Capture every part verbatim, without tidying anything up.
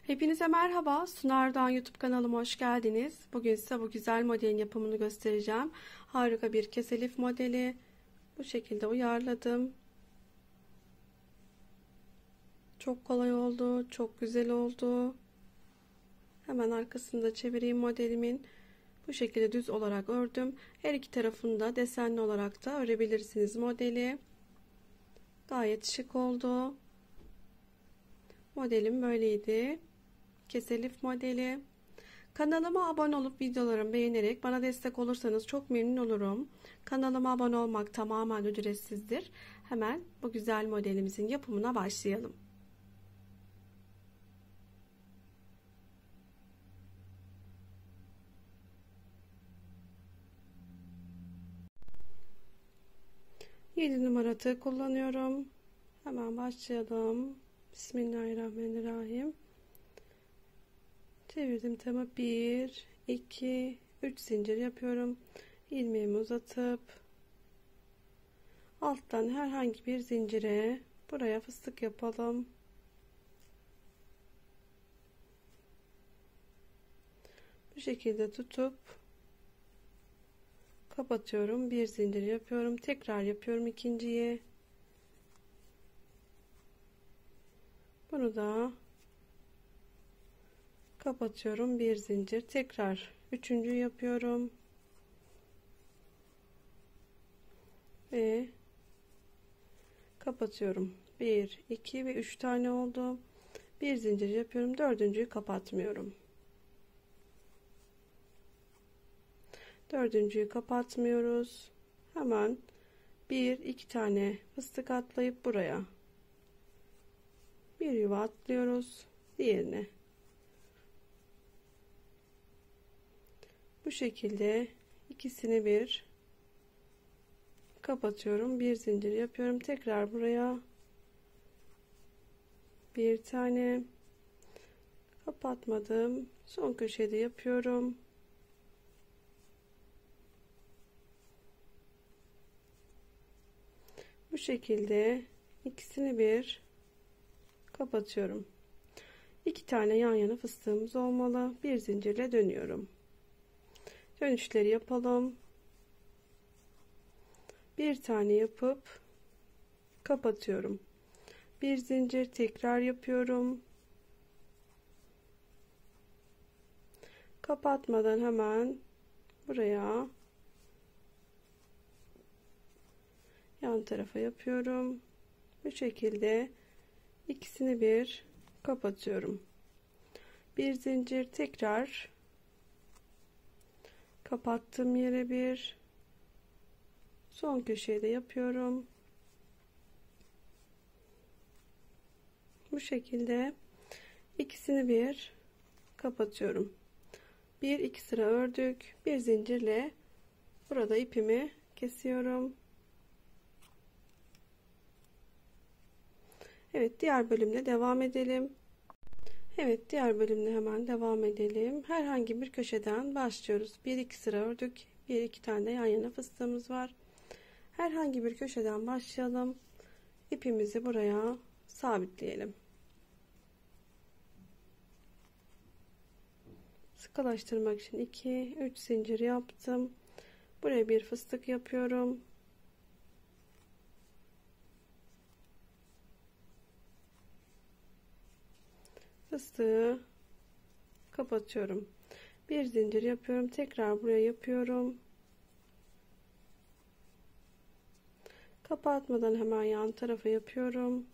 Hepinize merhaba. Sunar'dan YouTube kanalıma hoş geldiniz. Bugün size bu güzel modelin yapımını göstereceğim. Harika bir keselif modeli. Bu şekilde uyarladım. Çok kolay oldu. Çok güzel oldu. Hemen arkasını da çevireyim modelimin. Bu şekilde düz olarak ördüm. Her iki tarafını da desenli olarak da örebilirsiniz modeli. Gayet şık oldu. Modelim böyleydi. Keselif modeli. Kanalıma abone olup videolarımı beğenerek bana destek olursanız çok memnun olurum. Kanalıma abone olmak tamamen ücretsizdir. Hemen bu güzel modelimizin yapımına başlayalım. yedi numara tığ kullanıyorum. Hemen başlayalım. Bismillahirrahmanirrahim. Çevirdim tığımı. bir iki üç zincir yapıyorum. İlmeğimi uzatıp alttan herhangi bir zincire buraya fıstık yapalım. Bu şekilde tutup kapatıyorum. Bir zincir yapıyorum. Tekrar yapıyorum ikinciyi. Bunu da kapatıyorum. Bir zincir. Tekrar üçüncü yapıyorum. Ve kapatıyorum. bir iki ve üç tane oldu. Bir zincir yapıyorum. Dördüncüyü kapatmıyorum. Dördüncüyü kapatmıyoruz. Hemen bir iki tane fıstık atlayıp buraya bir yuva atlıyoruz. Diğerine bu şekilde ikisini bir kapatıyorum. Bir zincir yapıyorum. Tekrar buraya bir tane kapatmadım. Son köşede yapıyorum. Bu şekilde ikisini bir kapatıyorum. İki tane yan yana fıstığımız olmalı. Bir zincirle dönüyorum. Dönüşleri yapalım. Bir tane yapıp kapatıyorum. Bir zincir tekrar yapıyorum. Kapatmadan hemen buraya yan tarafa yapıyorum. Bu şekilde ikisini bir kapatıyorum. Bir zincir tekrar kapattığım yere bir son köşede yapıyorum. Bu şekilde ikisini bir kapatıyorum. Bir iki sıra ördük. Bir zincirle burada ipimi kesiyorum. Evet, diğer bölümde devam edelim. Evet, diğer bölümde hemen devam edelim. Herhangi bir köşeden başlıyoruz. Bir iki sıra ördük. Bir iki tane de yan yana fıstığımız var. Herhangi bir köşeden başlayalım. İpimizi buraya sabitleyelim. Sıkılaştırmak için iki üç zincir yaptım. Buraya bir fıstık yapıyorum. Fıstığı kapatıyorum. Bir zincir yapıyorum. Tekrar buraya yapıyorum. Kapatmadan hemen yan tarafa yapıyorum.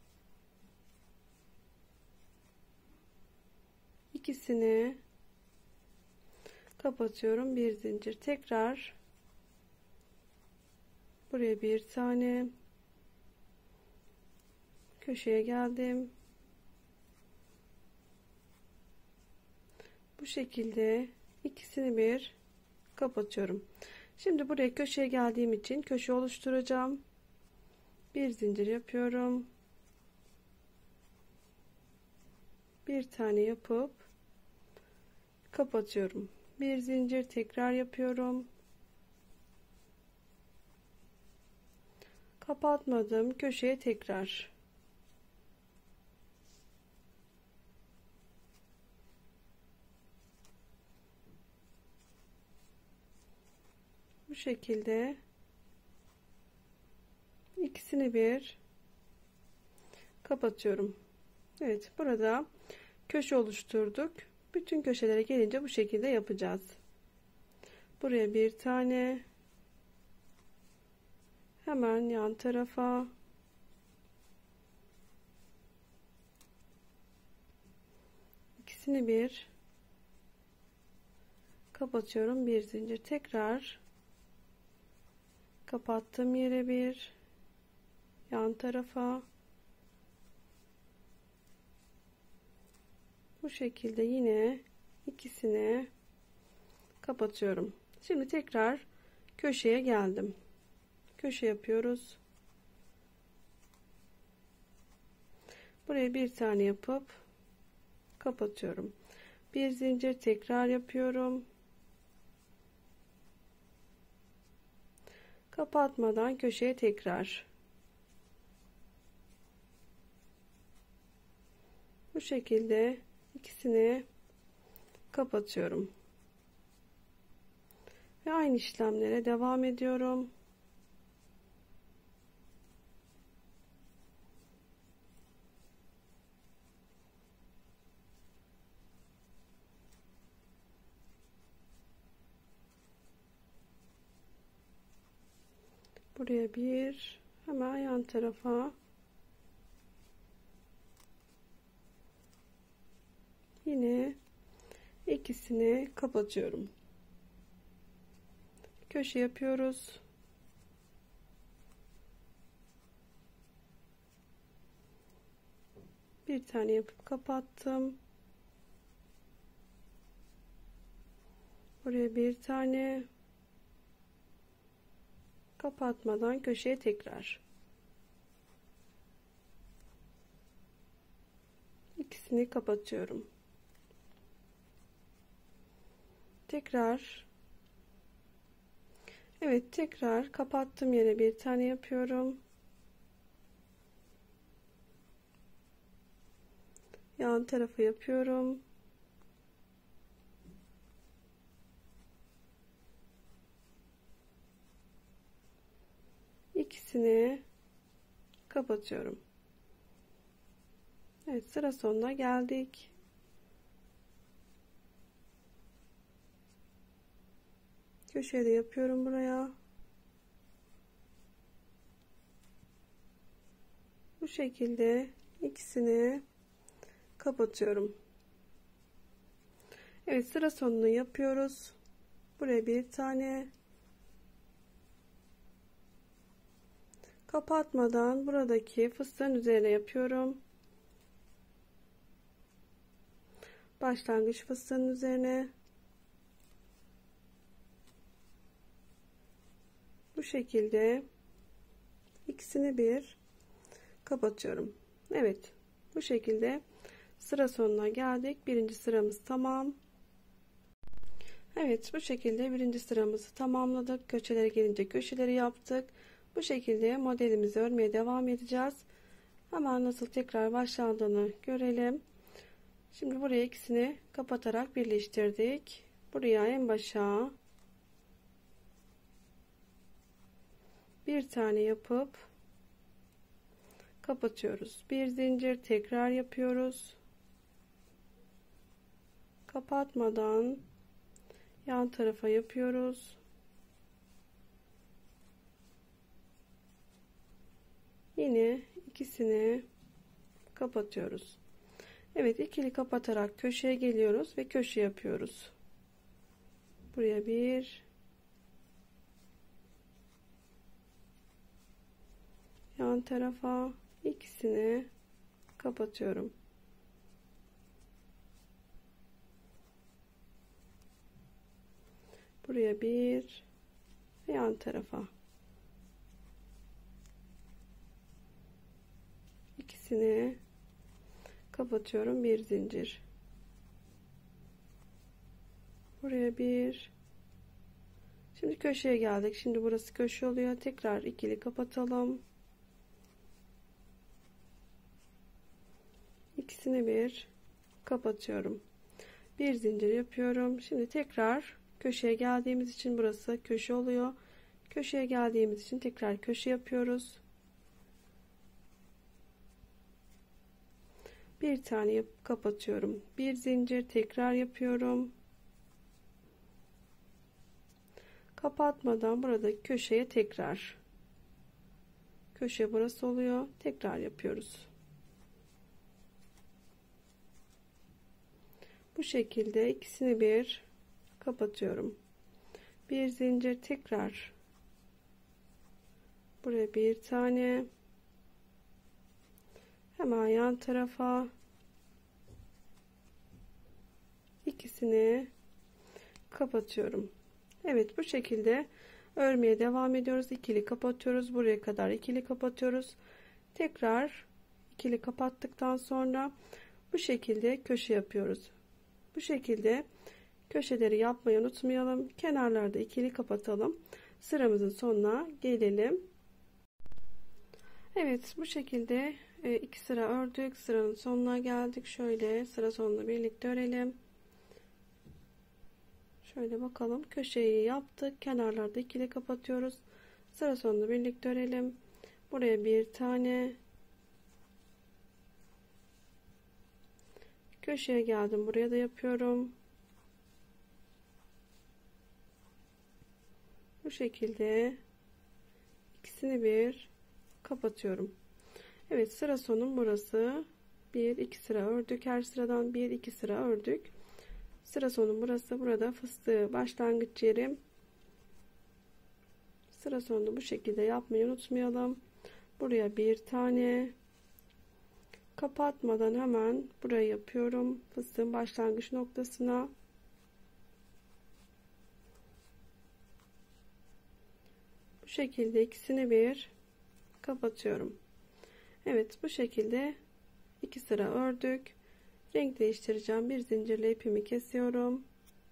İkisini kapatıyorum. Bir zincir. Tekrar buraya bir tane köşeye geldim. Bu şekilde ikisini bir kapatıyorum. Şimdi buraya köşeye geldiğim için köşe oluşturacağım. Bir zincir yapıyorum. Bir tane yapıp kapatıyorum. Bir zincir tekrar yapıyorum. Kapatmadım. Köşeye tekrar şekilde ikisini bir kapatıyorum. Evet, burada köşe oluşturduk. Bütün köşelere gelince bu şekilde yapacağız. Buraya bir tane, hemen yan tarafa ikisini bir kapatıyorum. Bir zincir, tekrar kapattığım yere bir, yan tarafa bu şekilde yine ikisini kapatıyorum. Şimdi tekrar köşeye geldim. Köşe yapıyoruz. Buraya bir tane yapıp kapatıyorum. Bir zincir, tekrar yapıyorum. Kapatmadan köşeye tekrar. Bu şekilde ikisini kapatıyorum. Ve aynı işlemlere devam ediyorum. Buraya bir, hemen yan tarafa yine ikisini kapatıyorum. Köşe yapıyoruz. Bir tane yapıp kapattım. Buraya bir tane, kapatmadan köşeye tekrar. İkisini kapatıyorum. Tekrar. Evet, tekrar kapattığım yere bir tane yapıyorum. Yan tarafı yapıyorum. İkisini kapatıyorum. Evet, sıra sonuna geldik. Köşeye de yapıyorum buraya. Bu şekilde ikisini kapatıyorum. Evet, sıra sonunu yapıyoruz. Buraya bir tane, kapatmadan buradaki fıstığın üzerine yapıyorum. Başlangıç fıstığın üzerine bu şekilde ikisini bir kapatıyorum. Evet, bu şekilde sıra sonuna geldik. Birinci sıramız tamam. Evet, bu şekilde birinci sıramızı tamamladık. Köşelere gelince köşeleri yaptık. Bu şekilde modelimizi örmeye devam edeceğiz. Hemen nasıl tekrar başlandığını görelim. Şimdi buraya ikisini kapatarak birleştirdik. Buraya en başa bir tane yapıp kapatıyoruz. Bir zincir, tekrar yapıyoruz. Kapatmadan yan tarafa yapıyoruz. Yine ikisini kapatıyoruz. Evet, ikili kapatarak köşeye geliyoruz ve köşe yapıyoruz. Buraya bir, yan tarafa ikisini kapatıyorum. Buraya bir, yan tarafa ikisini kapatıyorum. Bir zincir, buraya bir. Şimdi köşeye geldik. Şimdi burası köşe oluyor. Tekrar ikili kapatalım. İkisini bir kapatıyorum. Bir zincir yapıyorum. Şimdi tekrar köşeye geldiğimiz için burası köşe oluyor. Köşeye geldiğimiz için tekrar köşe yapıyoruz. Bir tane yapıp kapatıyorum. Bir zincir tekrar yapıyorum. Kapatmadan buradaki köşeye tekrar. Köşe burası oluyor. Tekrar yapıyoruz. Bu şekilde ikisini bir kapatıyorum. Bir zincir tekrar. Buraya bir tane. Hemen yan tarafa ikisini kapatıyorum. Evet, bu şekilde örmeye devam ediyoruz. İkili kapatıyoruz. Buraya kadar ikili kapatıyoruz. Tekrar ikili kapattıktan sonra bu şekilde köşe yapıyoruz. Bu şekilde köşeleri yapmayı unutmayalım. Kenarlarda ikili kapatalım. Sıramızın sonuna gelelim. Evet, bu şekilde iki sıra ördük. Sıranın sonuna geldik. Şöyle sıra sonunu birlikte örelim. Şöyle bakalım. Köşeyi yaptık. Kenarlarda ikili kapatıyoruz. Sıra sonunu birlikte örelim. Buraya bir tane. Köşeye geldim. Buraya da yapıyorum. Bu şekilde ikisini bir kapatıyorum. Evet, sıra sonum burası. bir iki sıra ördük. Her sıradan bir iki sıra ördük. Sıra sonum burası. Burada fıstığı başlangıç yerim. Sıra sonunu bu şekilde yapmayı unutmayalım. Buraya bir tane. Kapatmadan hemen burayı yapıyorum. Fıstığın başlangıç noktasına. Bu şekilde ikisini bir kapatıyorum. Evet, bu şekilde iki sıra ördük. Renk değiştireceğim. Bir zincirle ipimi kesiyorum.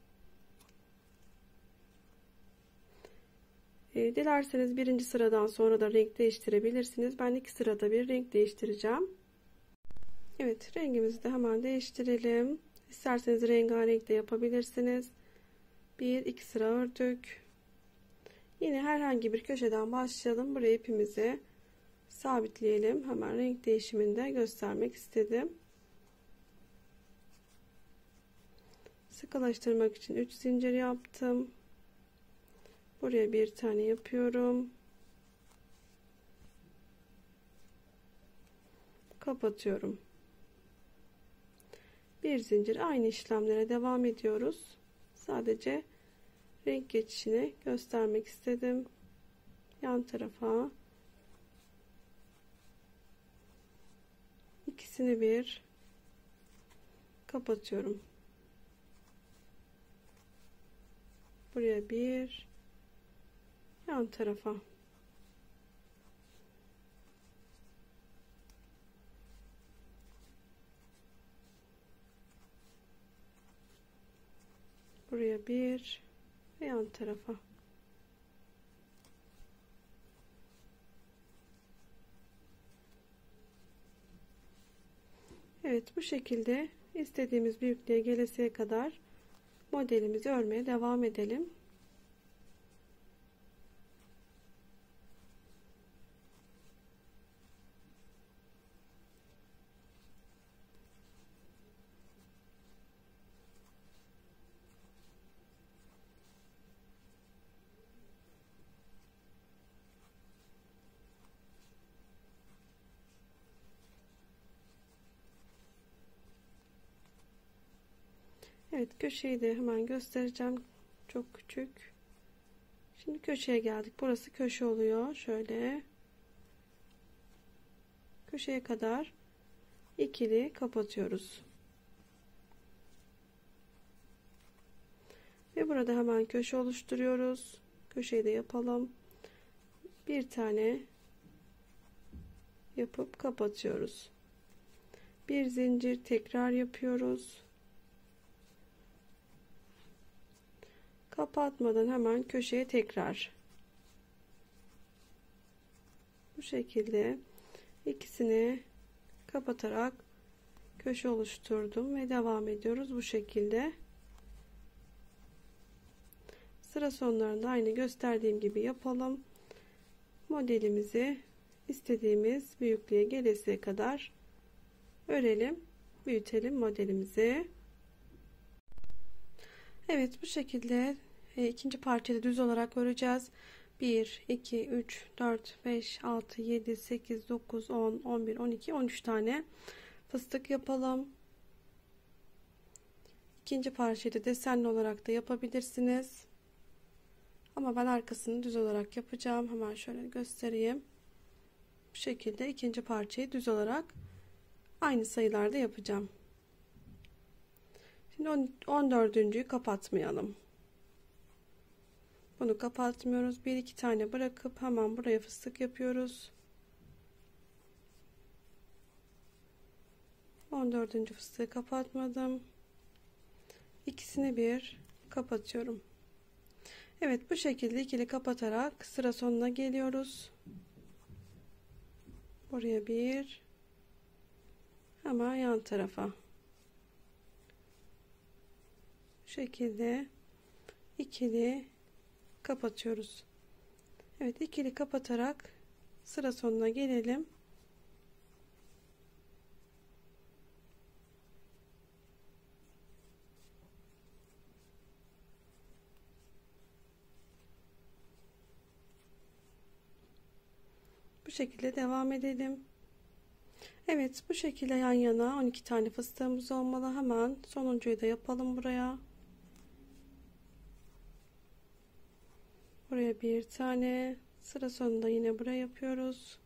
E, dilerseniz birinci sıradan sonra da renk değiştirebilirsiniz. Ben iki sırada bir renk değiştireceğim. Evet, rengimizi de hemen değiştirelim. İsterseniz rengarenk de yapabilirsiniz. Bir iki sıra ördük. Yine herhangi bir köşeden başlayalım. Buraya ipimizi sabitleyelim. Hemen renk değişimini de göstermek istedim. Sıkılaştırmak için üç zincir yaptım. Buraya bir tane yapıyorum. Kapatıyorum. Bir zincir, aynı işlemlere devam ediyoruz. Sadece renk geçişini göstermek istedim. Yan tarafa ikisini bir kapatıyorum. Buraya bir, yan tarafa buraya bir ve yan tarafa. Evet, bu şekilde istediğimiz büyüklüğe gelesiye kadar modelimizi örmeye devam edelim. Evet, köşeyi de hemen göstereceğim. Çok küçük. Şimdi köşeye geldik. Burası köşe oluyor. Şöyle köşeye kadar ikili kapatıyoruz. Ve burada hemen köşe oluşturuyoruz. Köşeyi de yapalım. Bir tane yapıp kapatıyoruz. Bir zincir tekrar yapıyoruz. Kapatmadan hemen köşeye tekrar. Bu şekilde ikisini kapatarak köşe oluşturdum ve devam ediyoruz bu şekilde. Sıra sonlarında aynı gösterdiğim gibi yapalım. Modelimizi istediğimiz büyüklüğe gelesiye kadar örelim, büyütelim modelimizi. Evet, bu şekilde e, ikinci parçayı da düz olarak öreceğiz. bir, iki, üç, dört, beş, altı, yedi, sekiz, dokuz, on, on bir, on iki, on üç tane fıstık yapalım. İkinci parçayı da desenli olarak da yapabilirsiniz. Ama ben arkasını düz olarak yapacağım. Hemen şöyle göstereyim. Bu şekilde ikinci parçayı düz olarak aynı sayılarda yapacağım. Şimdi on dördüncüyü kapatmayalım. Bunu kapatmıyoruz. Bir iki tane bırakıp hemen buraya fıstık yapıyoruz. on dördüncü fıstığı kapatmadım. İkisini bir kapatıyorum. Evet, bu şekilde ikili kapatarak sıra sonuna geliyoruz. Buraya bir, hemen yan tarafa. Bu şekilde ikili kapatıyoruz. Evet, ikili kapatarak sıra sonuna gelelim. Bu şekilde devam edelim. Evet, bu şekilde yan yana on iki tane fıstığımız olmalı. Hemen sonuncuyu da yapalım buraya. Buraya bir tane, sıra sonunda yine buraya yapıyoruz.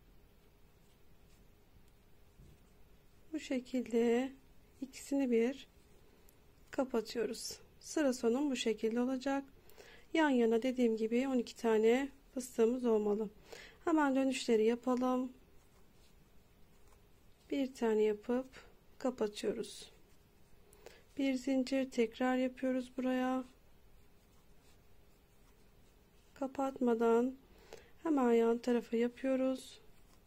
Bu şekilde ikisini bir kapatıyoruz. Sıra sonum bu şekilde olacak. Yan yana dediğim gibi on iki tane fıstığımız olmalı. Hemen dönüşleri yapalım. Bir tane yapıp kapatıyoruz. Bir zincir tekrar yapıyoruz buraya. Kapatmadan hemen yan tarafa yapıyoruz.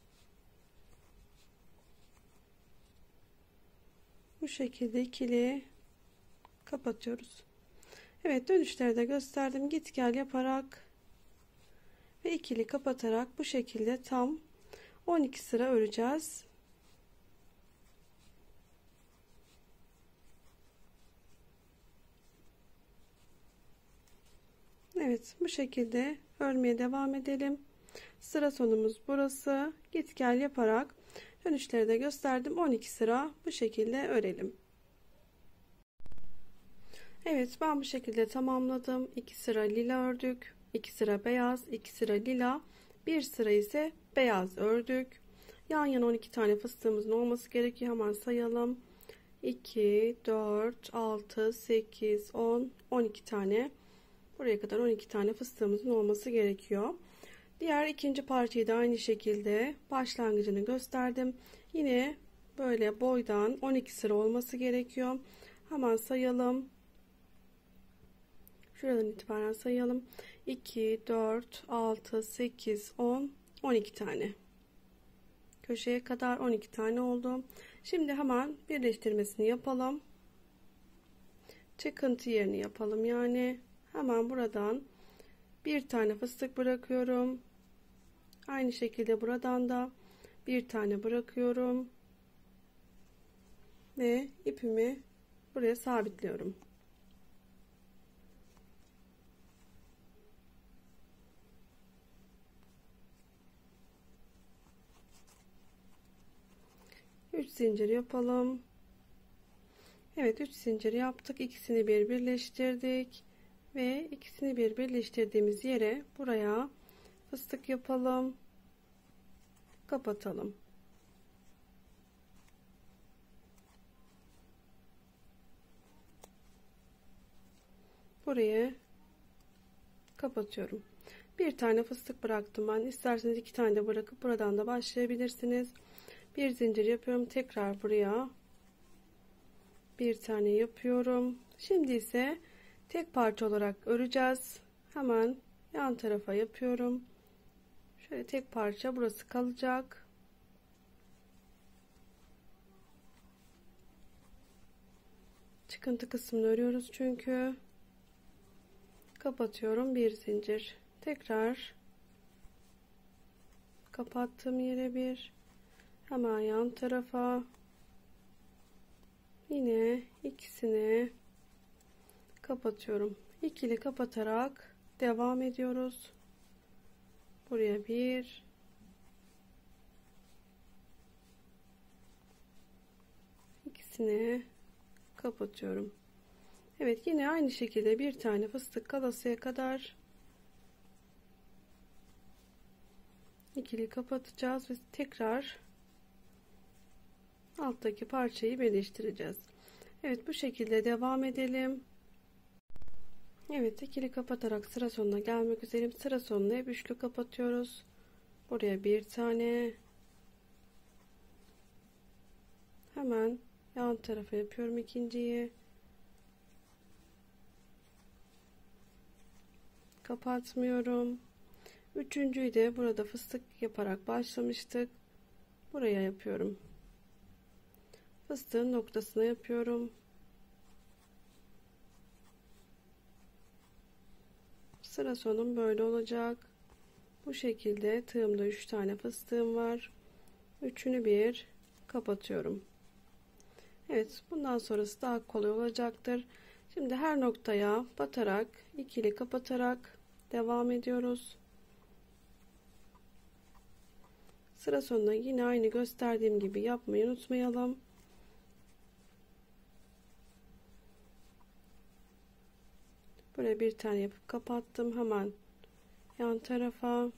Bu şekilde ikili kapatıyoruz. Evet, dönüşleri de gösterdim. Git gel yaparak ve ikili kapatarak bu şekilde tam on iki sıra öreceğiz. Evet, bu şekilde örmeye devam edelim. Sıra sonumuz burası. Git gel yaparak dönüşleri de gösterdim. on iki sıra bu şekilde örelim. Evet, ben bu şekilde tamamladım. iki sıra lila ördük, iki sıra beyaz, iki sıra lila, bir sıra ise beyaz ördük. Yan yana on iki tane fıstığımızın olması gerekiyor. Hemen sayalım. iki, dört, altı, sekiz, on, on iki tane. Buraya kadar on iki tane fıstığımızın olması gerekiyor. Diğer ikinci parçayı da aynı şekilde başlangıcını gösterdim. Yine böyle boydan on iki sıra olması gerekiyor. Hemen sayalım. Şuradan itibaren sayalım. iki, dört, altı, sekiz, on, on iki tane. Köşeye kadar on iki tane oldu. Şimdi hemen birleştirmesini yapalım. Çıkıntı yerini yapalım. Yani hemen buradan bir tane fıstık bırakıyorum. Aynı şekilde buradan da bir tane bırakıyorum. Ve ipimi buraya sabitliyorum. üç zincir yapalım. Evet, üç zincir yaptık. İkisini bir birleştirdik ve ikisini bir birleştirdiğimiz yere buraya fıstık yapalım. Kapatalım. Burayı kapatıyorum. Bir tane fıstık bıraktım ben. İsterseniz iki tane de bırakıp buradan da başlayabilirsiniz. Bir zincir yapıyorum. Tekrar buraya bir tane yapıyorum. Şimdi ise tek parça olarak öreceğiz. Hemen yan tarafa yapıyorum. Şöyle tek parça burası kalacak. Çıkıntı kısmını örüyoruz çünkü. kapatıyorum, bir zincir, tekrar kapattığım yere bir, hemen yan tarafa yine ikisini kapatıyorum. İkili kapatarak devam ediyoruz. Buraya bir, ikisini kapatıyorum. Evet, yine aynı şekilde bir tane fıstık kalasıya kadar ikili kapatacağız ve tekrar alttaki parçayı birleştireceğiz. Evet, bu şekilde devam edelim. Evet, ikili kapatarak sıra sonuna gelmek üzereyim. Sıra sonuna hep üçlü kapatıyoruz. Buraya bir tane, hemen yan tarafa yapıyorum ikinciyi, kapatmıyorum. Üçüncüyü de burada fıstık yaparak başlamıştık, buraya yapıyorum. Fıstığın noktasına yapıyorum. Sıra sonum böyle olacak. Bu şekilde tığımda üç tane fıstığım var. Üçünü bir kapatıyorum. Evet, bundan sonrası daha kolay olacaktır. Şimdi her noktaya batarak ikili kapatarak devam ediyoruz. Sıra sonuna yine aynı gösterdiğim gibi yapmayı unutmayalım. Buraya bir tane yapıp kapattım. Hemen yan tarafa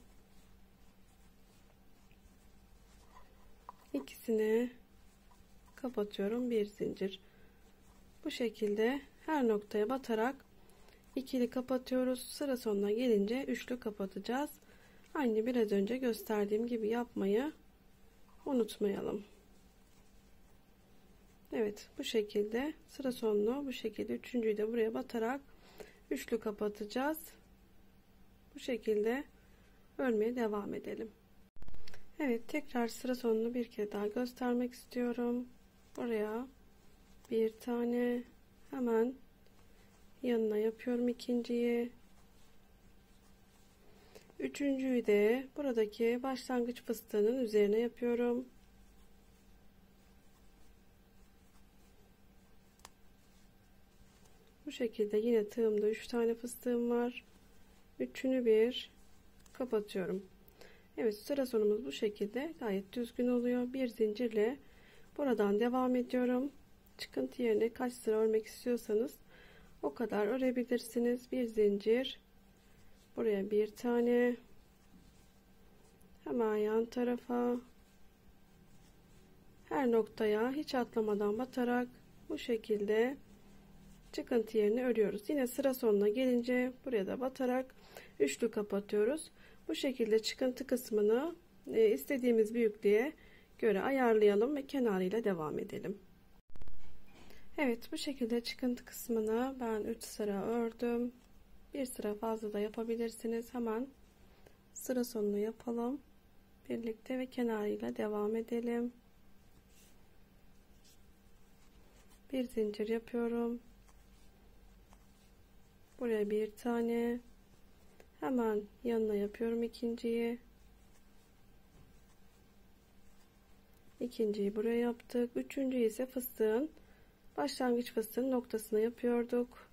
ikisini kapatıyorum, bir zincir. Bu şekilde her noktaya batarak ikili kapatıyoruz. Sıra sonuna gelince üçlü kapatacağız. Aynı biraz önce gösterdiğim gibi yapmayı unutmayalım. Evet, bu şekilde sıra sonunu bu şekilde üçüncüyü de buraya batarak üçlü kapatacağız. Bu şekilde örmeye devam edelim. Evet, tekrar sıra sonunu bir kere daha göstermek istiyorum. Buraya bir tane, hemen yanına yapıyorum ikinciyi. Üçüncüyü de buradaki başlangıç fıstığının üzerine yapıyorum. Bu şekilde yine tığımda üç tane fıstığım var. Üçünü bir kapatıyorum. Evet, sıra sonumuz bu şekilde gayet düzgün oluyor. Bir zincirle buradan devam ediyorum. Çıkıntı yerine kaç sıra örmek istiyorsanız o kadar örebilirsiniz. Bir zincir, buraya bir tane, hemen yan tarafa her noktaya hiç atlamadan batarak bu şekilde çıkıntı yerini örüyoruz. Yine sıra sonuna gelince buraya da batarak üçlü kapatıyoruz. Bu şekilde çıkıntı kısmını e, istediğimiz büyüklüğe göre ayarlayalım ve kenarıyla devam edelim. Evet, bu şekilde çıkıntı kısmını ben üç sıra ördüm. Bir sıra fazla da yapabilirsiniz. Hemen sıra sonunu yapalım birlikte ve kenarıyla devam edelim. Bir zincir yapıyorum. Buraya bir tane, hemen yanına yapıyorum ikinciyi. İkinciyi buraya yaptık. Üçüncüyü ise fıstığın başlangıç fıstığın noktasına yapıyorduk.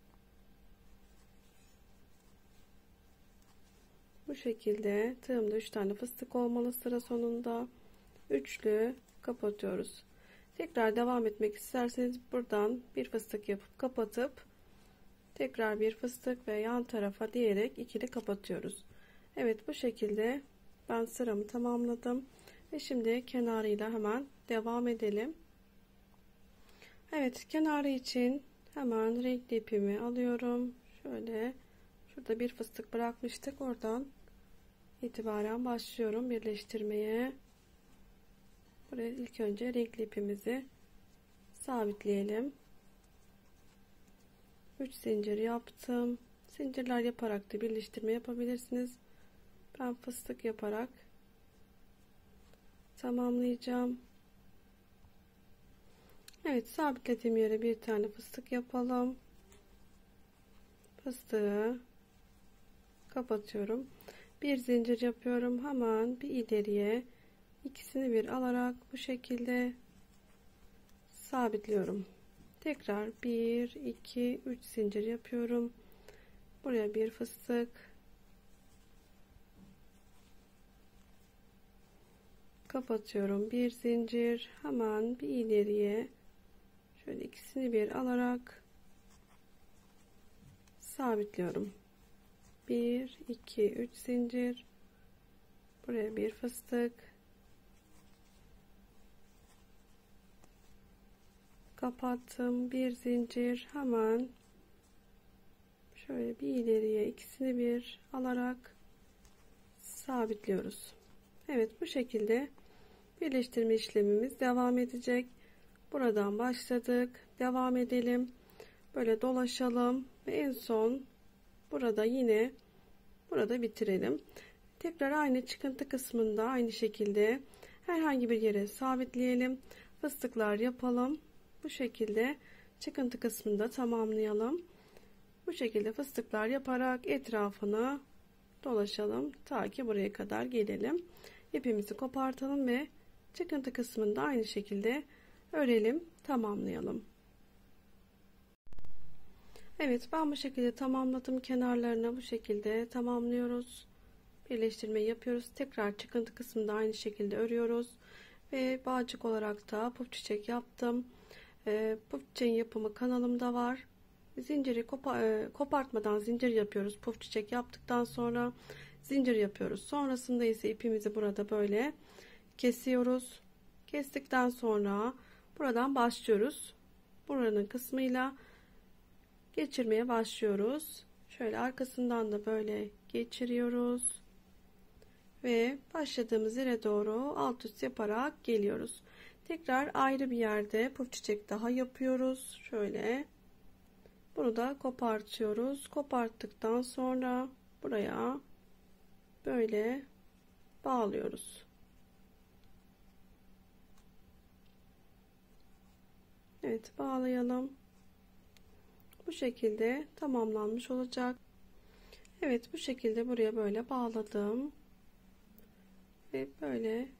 Bu şekilde tığımda üç tane fıstık olmalı. Sıra sonunda üçlü kapatıyoruz. Tekrar devam etmek isterseniz buradan bir fıstık yapıp kapatıp tekrar bir fıstık ve yan tarafa diyerek ikili kapatıyoruz. Evet, bu şekilde ben sıramı tamamladım ve şimdi kenarıyla hemen devam edelim. Evet, kenarı için hemen renkli ipimi alıyorum. Şöyle şurada bir fıstık bırakmıştık, oradan itibaren başlıyorum birleştirmeye. Buraya ilk önce renkli ipimizi sabitleyelim. üç zincir yaptım. Zincirler yaparak da birleştirme yapabilirsiniz. Ben fıstık yaparak tamamlayacağım. Evet, sabitlediğim yere bir tane fıstık yapalım. Fıstığı kapatıyorum. Bir zincir yapıyorum. Hemen bir ileriye ikisini bir alarak bu şekilde sabitliyorum. Tekrar bir iki üç zincir yapıyorum. Buraya bir fıstık, kapatıyorum. Bir zincir, hemen bir ileriye şöyle ikisini bir alarak sabitliyorum. bir iki üç zincir, buraya bir fıstık, kapattım. Bir zincir, hemen şöyle bir ileriye ikisini bir alarak sabitliyoruz. Evet, bu şekilde birleştirme işlemimiz devam edecek. Buradan başladık, devam edelim, böyle dolaşalım ve en son burada yine burada bitirelim. Tekrar aynı çıkıntı kısmında aynı şekilde herhangi bir yere sabitleyelim, fıstıklar yapalım. Bu şekilde çıkıntı kısmında tamamlayalım. Bu şekilde fıstıklar yaparak etrafını dolaşalım ta ki buraya kadar gelelim. İpimizi kopartalım ve çıkıntı kısmında aynı şekilde örelim, tamamlayalım. Evet, ben bu şekilde tamamladım. Kenarlarına bu şekilde tamamlıyoruz. Birleştirmeyi yapıyoruz. Tekrar çıkıntı kısmında aynı şekilde örüyoruz ve bağcık olarak da puf çiçek yaptım. E, puf çiçeğin yapımı kanalımda var. Zinciri kopa, e, kopartmadan zincir yapıyoruz. Puf çiçek yaptıktan sonra zincir yapıyoruz. Sonrasında ise ipimizi burada böyle kesiyoruz. Kestikten sonra buradan başlıyoruz. Buranın kısmıyla geçirmeye başlıyoruz. Şöyle arkasından da böyle geçiriyoruz ve başladığımız yere doğru alt üst yaparak geliyoruz. Tekrar ayrı bir yerde puf çiçek daha yapıyoruz. Şöyle bunu da kopartıyoruz. Koparttıktan sonra buraya böyle bağlıyoruz. Evet, bağlayalım. Bu şekilde tamamlanmış olacak. Evet, bu şekilde buraya böyle bağladım ve böyle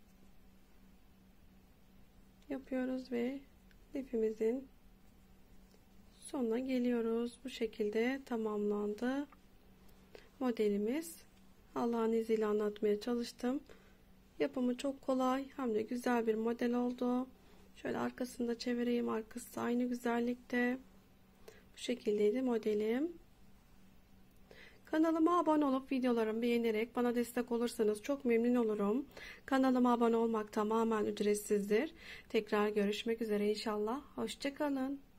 yapıyoruz ve ipimizin sonuna geliyoruz. Bu şekilde tamamlandı modelimiz. Allah'ın izniyle anlatmaya çalıştım. Yapımı çok kolay, hem de güzel bir model oldu. Şöyle arkasını da çevireyim. Arkası aynı güzellikte. Bu şekildeydi modelim. Kanalıma abone olup videolarımı beğenerek bana destek olursanız çok memnun olurum. Kanalıma abone olmak tamamen ücretsizdir. Tekrar görüşmek üzere inşallah. Hoşça kalın.